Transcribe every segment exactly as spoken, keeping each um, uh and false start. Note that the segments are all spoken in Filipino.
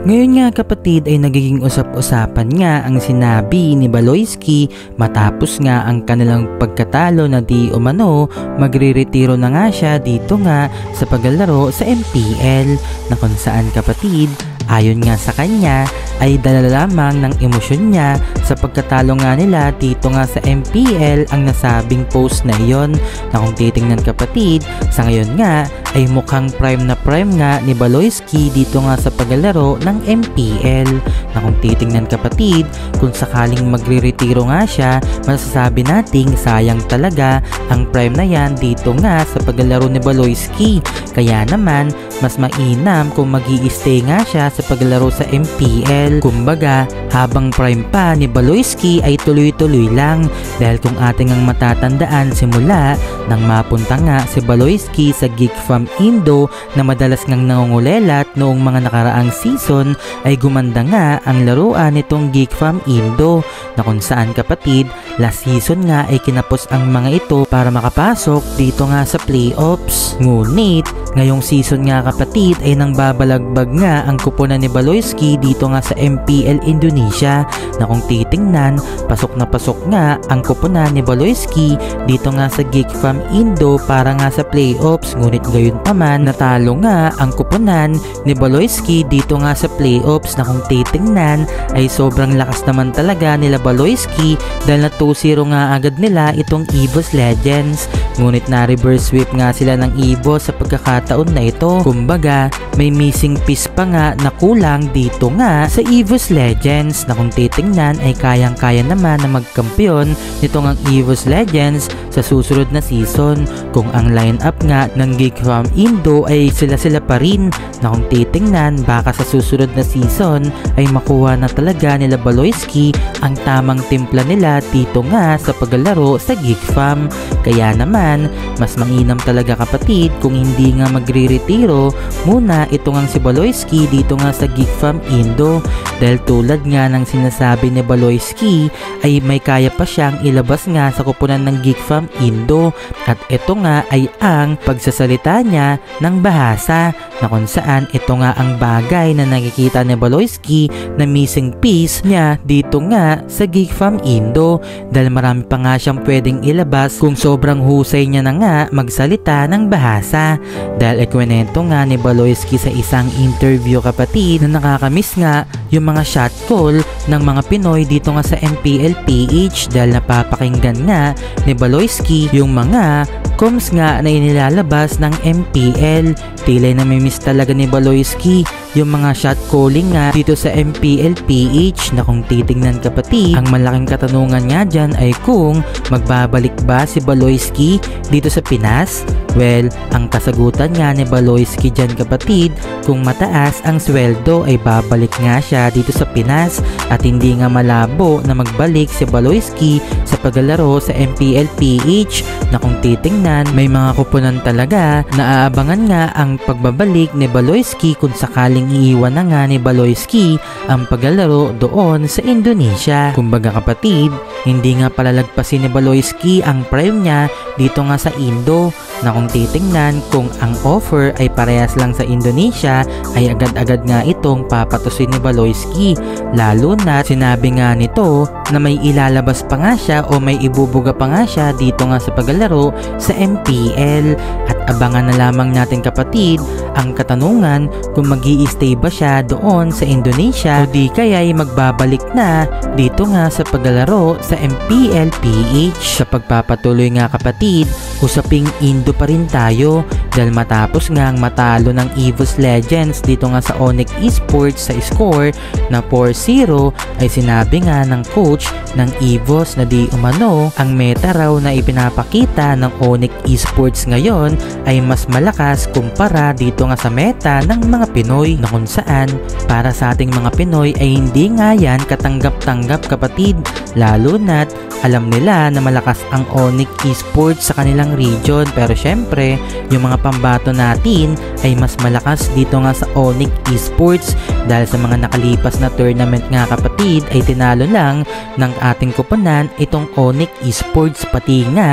Ngayon nga kapatid ay nagiging usap-usapan nga ang sinabi ni Baloyskie matapos nga ang kanilang pagkatalo na di umano magre-retiro na nga siya dito nga sa paglalaro sa M P L, na kung saan kapatid ayon nga sa kanya ay dala lamang ng emosyon niya sa pagkatalo nga nila dito nga sa M P L ang nasabing post na iyon, na kung titingnan kapatid sa ngayon nga ay mukhang prime na prime nga ni Baloyskie dito nga sa paglalaro ng M P L, na kung titingnan kapatid kung sakaling magre-retiro nga siya masasabi nating sayang talaga ang prime na yan dito nga sa paglalaro ni Baloyskie. Kaya naman mas mainam kung magi-stay nga siya sa paglalaro sa M P L. Kumbaga habang prime pa ni Baloyskie ay tuloy-tuloy lang, dahil kung ating ang matatandaan simula nang mapunta nga si Baloyskie sa gig from Indo na madalas ngang nangungulelat noong mga nakaraang season, ay gumanda nga ang laruan nitong gig from Indo, na kung saan kapatid last season nga ay kinapos ang mga ito para makapasok dito nga sa playoffs. Ngunit ngayong season nga kapatid ay nang babalagbag nga ang kuponan ni Baloyskie dito nga sa M P L Indonesia, na kung titingnan pasok na pasok nga ang kuponan ni Baloyskie dito nga sa gig from Indo para nga sa playoffs. Ngunit gayon pa man natalo nga ang kuponan ni Baloyskie dito nga sa playoffs, na kung titingnan ay sobrang lakas naman talaga nila Baloyskie dahil na two zero nga agad nila itong Evo's Legends. Ngunit na reverse sweep nga sila ng Evo sa pagkakataon na ito. Kumbaga may missing piece pa nga na kulang dito nga sa Evo's Legends, na kung titingnan ay kayang-kaya naman na magkampiyon nitong ang Evo's Legends sa susunod na season kung ang lineup nga ng gig from Indo ay sila-sila pa rin, na kung titingnan baka sa susunod na season ay makuha na talaga nila Baloyskie ang tamang timpla nila dito nga sa paglalaro sa gig fam. Kaya naman mas mainam talaga kapatid kung hindi nga magre-retiro muna ito nga si Baloyskie dito nga sa gig fam Indo, dahil tulad nga ng sinasabi ni Baloyskie ay may kaya pa siyang ilabas nga sa kupunan ng gig fam Indo, at ito nga ay ang pagsasalita niya ng bahasa, na kung saan ito nga ang bagay na nakikita ni Baloyskie na missing piece niya dito nga sa gig fam Indo, dahil marami pa nga siyang pwedeng ilabas kung sobrang husay niya na nga magsalita ng bahasa. Dahil ekwenento nga ni Baloyskie sa isang interview kapatid na nakakamiss nga yung mga shot call ng mga Pinoy dito nga sa M P L P H, dahil napapakinggan nga ni Baloyskie yung mga comms nga na inilalabas ng M P L. Tila na miss talaga ni Baloyskie yung mga shot calling nga dito sa M P L P H, na kung titingnan kapatid ang malaking katanungan nga dyan ay kung magbabalik ba si Baloyskie dito sa Pinas. Well, ang kasagutan nga ni Baloyskie dyan kapatid, kung mataas ang sweldo ay babalik nga siya dito sa Pinas, at hindi nga malabo na magbalik si Baloyskie sa paglalaro sa M P L P H, na kung titingnan may mga kupunan talaga na aabangan nga ang pagbabalik ni Baloyskie kung sakaling iiwan na nga ni Baloyskie ang paglalaro doon sa Indonesia. Kumbaga kapatid, hindi nga palalagpasin ni Baloyskie ang prime niya dito nga sa Indo, na kung titingnan kung ang offer ay parehas lang sa Indonesia ay agad-agad nga itong papatusin ni Baloyskie, lalo na sinabi nga nito na may ilalabas pa nga siya o may ibubuga pa nga siya dito nga sa paglalaro sa M P L. At abangan na lamang natin kapatid ang katanungan kung magi-stay ba siya doon sa Indonesia o di kaya'y magbabalik na dito nga sa paglalaro sa M P L P H. Sa pagpapatuloy nga kapatid, usaping Indo pa rin tayo, dahil matapos nga ang matalo ng Evo's Legends dito nga sa Onic Esports sa score na four zero ay sinabi nga ng coach ng Evo's na di umano ang meta raw na ipinapakita ng Onic Esports ngayon ay mas malakas kumpara dito nga sa meta ng mga Pinoy, na kung saan para sa ating mga Pinoy ay hindi nga yan katanggap-tanggap kapatid, lalo na't alam nila na malakas ang Onic Esports sa kanilang region, pero syempre yung mga pambato natin ay mas malakas dito nga sa Onic Esports, dahil sa mga nakalipas na tournament nga kapatid ay tinalo lang ng ating kuponan itong Onic Esports, pati nga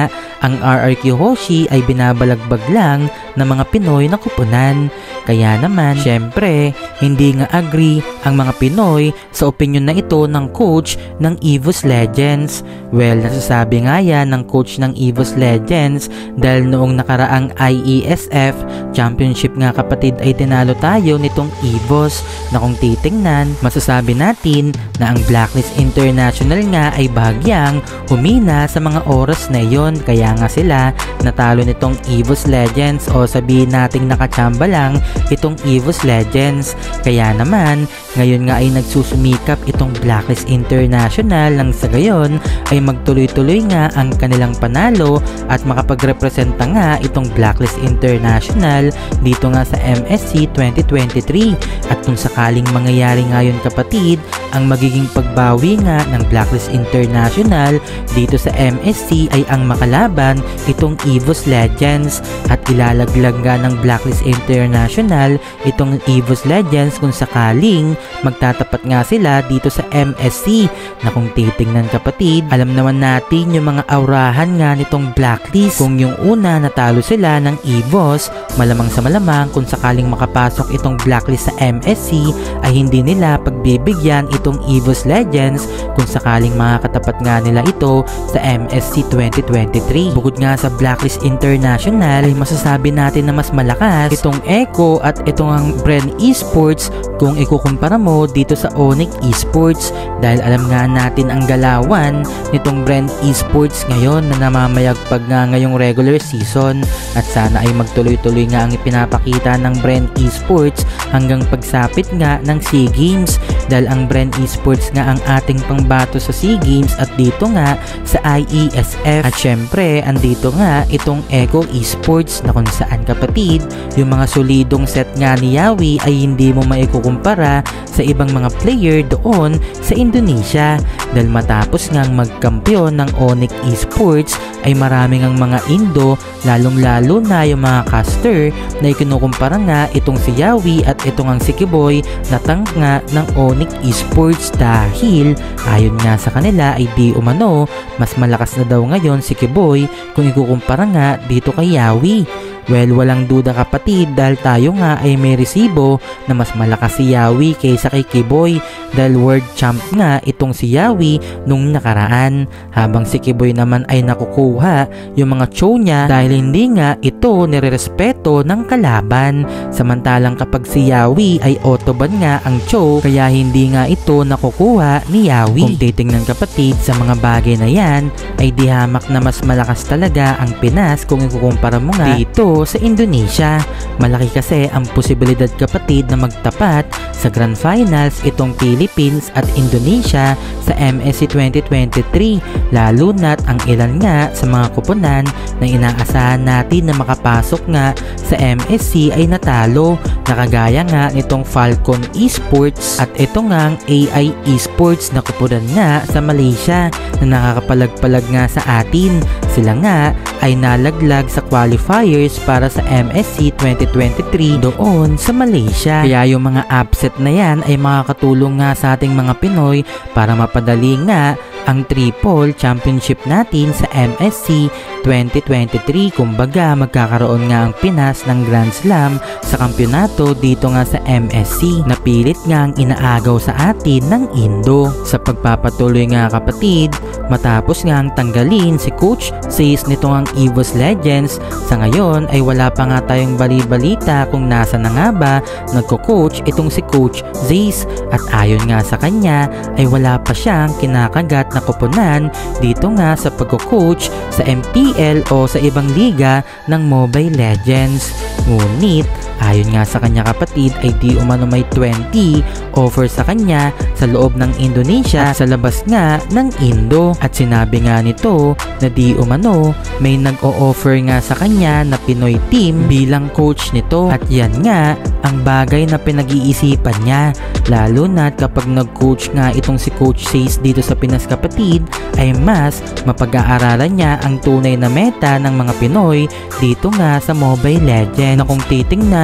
ang R R Q Hoshi ay binabalagbag lang ng mga Pinoy na kupunan. Kaya naman, syempre, hindi nga agree ang mga Pinoy sa opinion na ito ng coach ng Evos Legends. Well, nasasabi nga yan ng coach ng Evos Legends dahil noong nakaraang I E S F Championship nga kapatid ay tinalo tayo nitong Evos na kung titingnan, masasabi natin na ang Blacklist International nga ay bahagyang humina sa mga oras na iyon. Kaya nga sila natalo nitong Evos Legends o sabihin nating nakachamba lang itong Evos Legends. Kaya naman, ngayon nga ay nagsusumikap itong Blacklist International nang sa gayon ay magtuloy-tuloy nga ang kanilang panalo at makapagrepresenta nga itong Blacklist International dito nga sa M S C twenty twenty-three. At kung sakaling mangyayari ngayon kapatid, ang magiging pagbawi nga ng Blacklist International dito sa M S C ay ang makalaban itong Evos Legends at ilalaglag nga ng Blacklist International itong Evos Legends kung sakaling magtatapat nga sila dito sa M S C na kung titingnan kapatid, alam naman natin yung mga aurahan nga nitong Blacklist. Kung yung una natalo sila ng Evos, malamang sa malamang kung sakaling makapasok itong Blacklist sa M S C ay hindi nila pagbibigyan itong Evos Legends kung sakaling makakatapat nga nila ito sa M S C twenty twenty-three. Bukod nga sa Blacklist International ay masasabi natin na mas malakas itong Echo at itong ang Bren Esports kung ikukumpara mo dito sa Onic Esports, dahil alam nga natin ang galawan nitong Bren Esports ngayon na namamayagpag nga ngayong regular season at sana ay magtuloy-tuloy nga ang ipinapakita ng Bren Esports hanggang pagsapit nga ng SEA Games, dahil ang Bren Esports nga ang ating pangbato sa SEA Games at dito nga sa I E S F. At syempre andito nga itong Echo Esports na kung saan kapatid yung mga solidong set nga ni Yawi ay hindi mo maikukumpara sa ibang mga player doon sa Indonesia, dahil matapos ngang magkampiyon ng Onic Esports ay maraming ang mga Indo, lalong lalo na yung mga caster na ikinukumpara nga itong si Yawi at itong ang si Kiboy na tank nga ng Onic Esports, dahil ayon nga sa kanila ay di umano mas malakas na daw ngayon si Kiboy kung ikukumpara nga dito kay Yawi. Well, walang duda kapatid dahil tayo nga ay may resibo na mas malakas si Yawi kaysa kay Kiboy, dahil world champ nga itong si Yawi nung nakaraan, habang si Kiboy naman ay nakukuha yung mga show niya dahil hindi nga ito nirerespeto ng kalaban. Samantalang kapag si Yawi ay autoban nga ang show, kaya hindi nga ito nakukuha ni Yawi. Kung titingnan kapatid sa mga bagay na yan ay di hamak na mas malakas talaga ang Pinas kung ikukumpara mo nga dito sa Indonesia. Malaki kasi ang posibilidad kapatid na magtapat sa Grand Finals itong Philippines at Indonesia sa M S C twenty twenty-three, lalo na't ang ilan nga sa mga kupunan na inaasahan natin na makapasok nga sa M S C ay natalo, nakagaya nga nitong Falcon Esports at ito nga ang A I Esports na kupunan nga sa Malaysia na nakakapalag-palag nga sa atin. Sila nga ay nalaglag sa qualifiers para sa M S C twenty twenty-three doon sa Malaysia. Kaya yung mga upset na yan ay makakatulong nga sa ating mga Pinoy para mapadali nga ang triple championship natin sa M S C twenty twenty-three. Kumbaga magkakaroon nga ang Pinas ng Grand Slam sa kampyonato dito nga sa M S C. Napilit nga ang inaagaw sa atin ng Indo. Sa pagpapatuloy nga kapatid, matapos nga ang tanggalin si Coach Zeys nitong ang Evos Legends, sa ngayon ay wala pa nga tayong bali-balita kung nasa na nga ba nagko-coach itong si Coach Zeys, at ayon nga sa kanya ay wala pa siyang kinakagat na kupunan dito nga sa pagko-coach sa M P L o sa ibang liga ng Mobile Legends. Ngunit ayon nga sa kanya kapatid ay di umano may twenty offer sa kanya sa loob ng Indonesia at sa labas nga ng Indo, at sinabi nga nito na di umano may nag-o-offer nga sa kanya na Pinoy team bilang coach nito, at yan nga ang bagay na pinag-iisipan niya, lalo na kapag nag-coach nga itong si Coach Zeys dito sa Pinas kapatid ay mas mapag-aaralan niya ang tunay na meta ng mga Pinoy dito nga sa Mobile Legends, na kung titingnan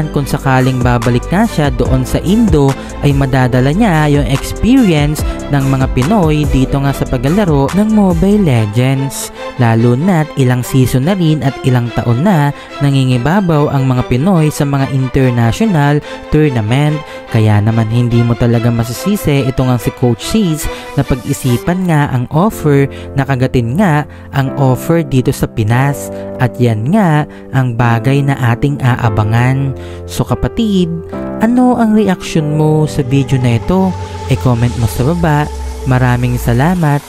naman kung sakaling babalik nga siya doon sa Indo ay madadala niya yung experience ng mga Pinoy dito nga sa paglalaro ng Mobile Legends. Lalo na't ilang season na rin at ilang taon na nangingibabaw ang mga Pinoy sa mga international tournament. Kaya naman hindi mo talaga masisisi ito nga si Coach Zeys na pag-isipan nga ang offer na kagatin nga ang offer dito sa Pinas. At yan nga ang bagay na ating aabangan. So kapatid, ano ang reaction mo sa video na ito? E-comment mo sa baba. Maraming salamat.